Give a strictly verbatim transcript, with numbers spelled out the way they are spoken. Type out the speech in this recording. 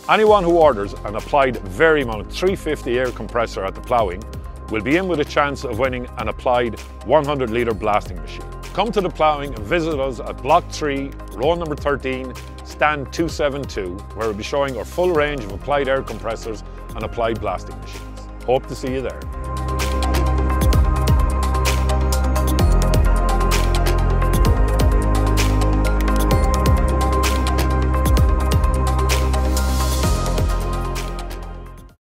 Anyone who orders an Applied Varimount three fifty air compressor at the Ploughing will be in with a chance of winning an Applied one hundred litre blasting machine. Come to the Ploughing and visit us at Block three, row number thirteen, stand two seventy-two, where we'll be showing our full range of applied air compressors and applied blasting machines. Hope to see you there.